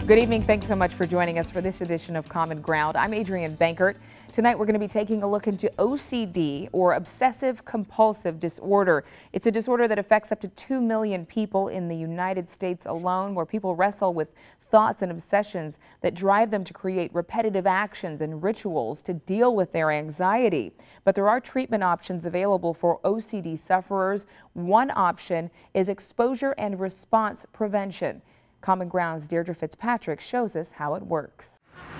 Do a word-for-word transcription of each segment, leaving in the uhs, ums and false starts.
Good evening. Thanks so much for joining us for this edition of Common Ground. I'm Adrienne Bankert. Tonight we're going to be taking a look into O C D, or obsessive compulsive disorder. It's a disorder that affects up to two million people in the United States alone, where people wrestle with thoughts and obsessions that drive them to create repetitive actions and rituals to deal with their anxiety. But there are treatment options available for O C D sufferers. One option is exposure and response prevention. Common Ground's Deirdre Fitzpatrick shows us how it works.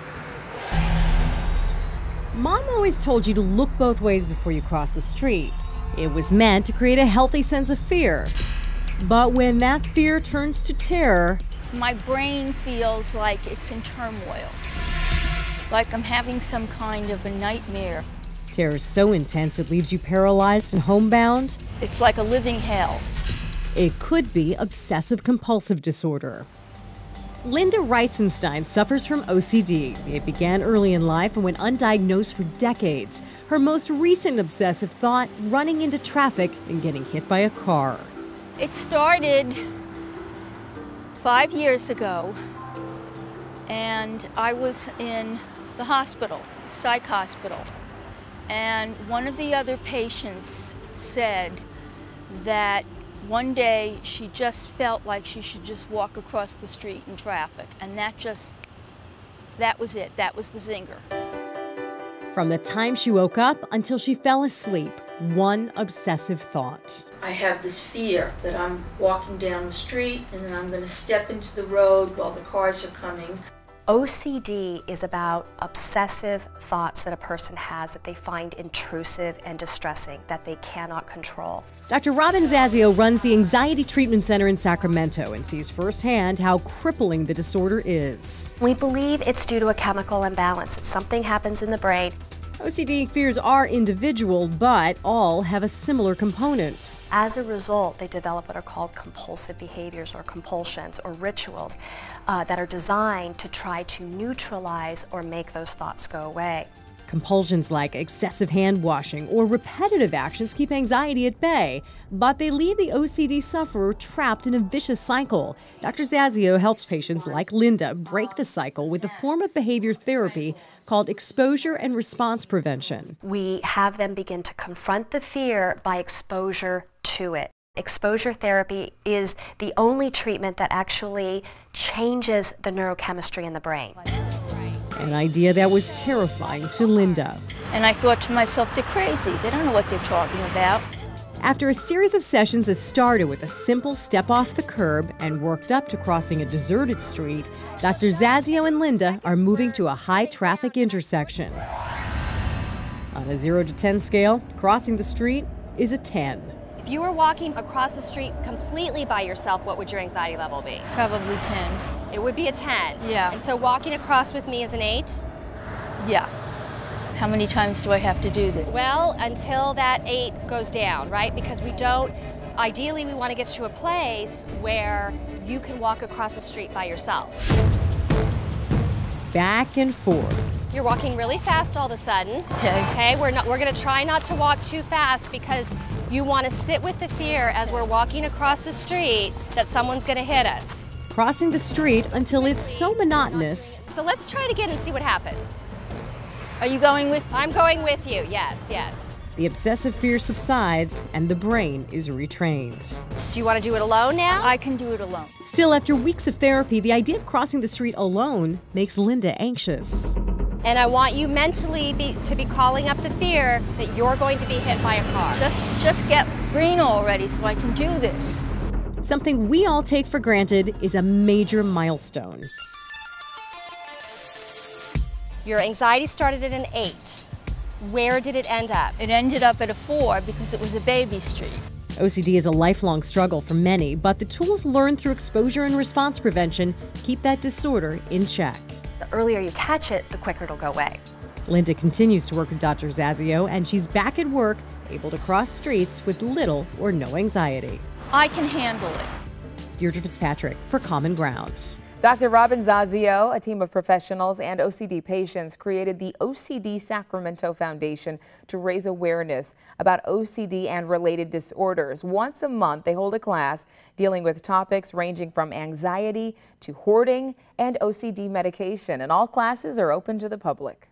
Mom always told you to look both ways before you cross the street. It was meant to create a healthy sense of fear. But when that fear turns to terror, my brain feels like it's in turmoil, like I'm having some kind of a nightmare. Terror is so intense it leaves you paralyzed and homebound. It's like a living hell. It could be obsessive compulsive disorder. Linda Reisenstein suffers from O C D. It began early in life and went undiagnosed for decades. Her most recent obsessive thought, running into traffic and getting hit by a car. It started five years ago, and I was in the hospital, psych hospital, and one of the other patients said that one day she just felt like she should just walk across the street in traffic, and that just, that was it. That was the zinger. From the time she woke up until she fell asleep, one obsessive thought. I have this fear that I'm walking down the street and then I'm going to step into the road while the cars are coming. O C D is about obsessive thoughts that a person has that they find intrusive and distressing, that they cannot control. Doctor Robin Zazio runs the Anxiety Treatment Center in Sacramento and sees firsthand how crippling the disorder is. We believe it's due to a chemical imbalance. Something happens in the brain. O C D fears are individual, but all have a similar component. As a result, they develop what are called compulsive behaviors or compulsions or rituals uh, that are designed to try to neutralize or make those thoughts go away. Compulsions like excessive hand washing or repetitive actions keep anxiety at bay, but they leave the O C D sufferer trapped in a vicious cycle. Doctor Zazio helps patients like Linda break the cycle with a form of behavior therapy called exposure and response prevention. We have them begin to confront the fear by exposure to it. Exposure therapy is the only treatment that actually changes the neurochemistry in the brain. An idea that was terrifying to Linda. And I thought to myself, they're crazy. They don't know what they're talking about. After a series of sessions that started with a simple step off the curb and worked up to crossing a deserted street, Doctor Zazio and Linda are moving to a high-traffic intersection. On a zero to ten scale, crossing the street is a ten. If you were walking across the street completely by yourself, what would your anxiety level be? Probably ten. It would be a ten. Yeah. And so walking across with me is an eight? Yeah. How many times do I have to do this? Well, until that eight goes down, right? Because we don't, ideally we want to get to a place where you can walk across the street by yourself. Back and forth. You're walking really fast all of a sudden. Okay. Okay, we're not, we're going to try not to walk too fast because you want to sit with the fear as we're walking across the street that someone's going to hit us. Crossing the street until it's so monotonous. So let's try it again and see what happens. Are you going with? I'm going with you, yes, yes. The obsessive fear subsides and the brain is retrained. Do you want to do it alone now? I can do it alone. Still, after weeks of therapy, the idea of crossing the street alone makes Linda anxious. And I want you mentally be, to be calling up the fear that you're going to be hit by a car. Just, just get green already so I can do this. Something we all take for granted is a major milestone. Your anxiety started at an eight. Where did it end up? It ended up at a four because it was a baby street. O C D is a lifelong struggle for many, but the tools learned through exposure and response prevention keep that disorder in check. The earlier you catch it, the quicker it'll go away. Linda continues to work with Doctor Zazio, and she's back at work, able to cross streets with little or no anxiety. I can handle it. Deirdre Fitzpatrick for Common Ground. Doctor Robin Zazio, a team of professionals and O C D patients, created the O C D Sacramento Foundation to raise awareness about O C D and related disorders. Once a month, they hold a class dealing with topics ranging from anxiety to hoarding and O C D medication, and all classes are open to the public.